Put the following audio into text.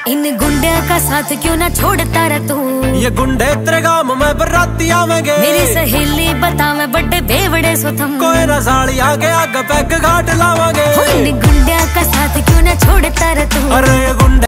इन गुंडे का साथ क्यों ना छोड़ता रह तू। ये गुंडे तेरे गांव में बराती आवेंगे। मेरी सहेली बता मैं बड़े बेवड़े सोथम। कोई ना साड़ी आगे आगे पैक घाट लावांगे।